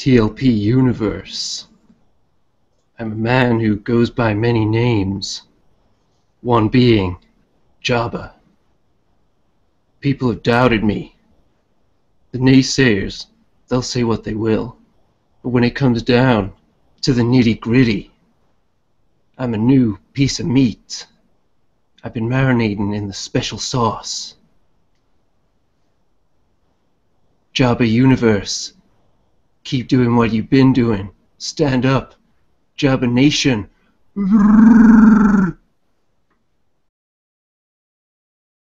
TLP universe. I'm a man who goes by many names, one being Jabba. People have doubted me. The naysayers, they'll say what they will, but when it comes down to the nitty-gritty, I'm a new piece of meat. I've been marinating in the special sauce. Jabba universe, keep doing what you've been doing. Stand up, Jabba nation.